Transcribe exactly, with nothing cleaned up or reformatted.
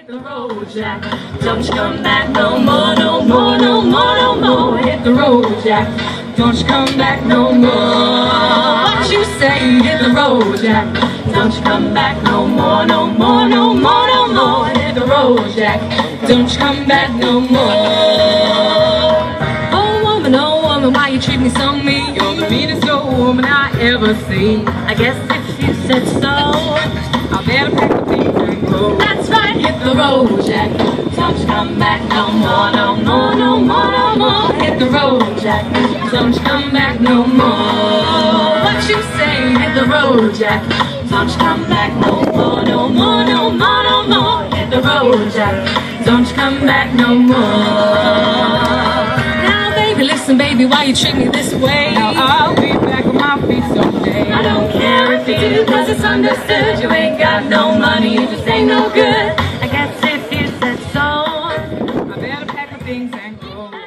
Hit the road, Jack. Don't you come back no more, no more, no more, no more. Hit the road, Jack. Don't you come back no more. What you say? Hit the road, Jack. Don't you come back no more, no more, no more, no more. Hit the road, Jack. Don't you come back no more. Oh woman, oh woman, why you treat me so mean? You're the meanest old woman I ever seen. I guess if you said so, I better pack the things and go. That's right, hit the road, Jack. Don't you come back no more, no more, no more, no more. Hit the road, Jack. Don't you come back no more. What you say? Hit the road, Jack. Don't you come back no more, no more, no more, no more. Hit the road, Jack. Don't you come back no more. Now, baby, listen, baby, why you treat me this way? Now I'll be back on my feet someday. I don't care if you do, cause it's understood. You ain't got no money, you just ain't no good. I guess if you said so, I better pack my things and go.